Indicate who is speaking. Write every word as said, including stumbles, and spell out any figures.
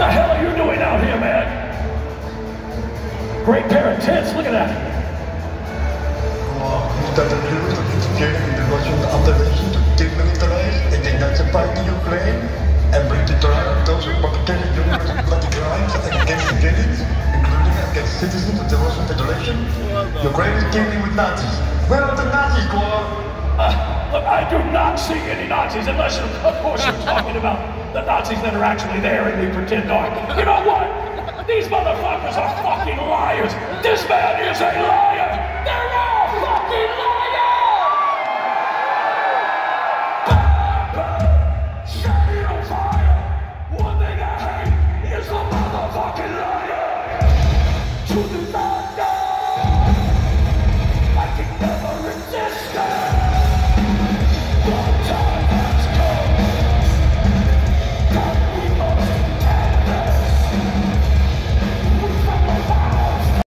Speaker 1: the hell are you doing out here, man? Great pair of tits, look at that.
Speaker 2: Wow, is that the news of interfering in the Russian operation to demilitarize and denazify the Ukraine and bring to trial those who perpetrated numerous bloody crimes against civilians, including against citizens of the Russian Federation? Ukraine is dealing with Nazis. Where are the Nazis, Gwar?
Speaker 1: Uh, look, I do not see any Nazis unless, of course, you're talking about the Nazis that are actually there and we pretend aren't. You know what? These motherfuckers are fucking liars. This man is a liar.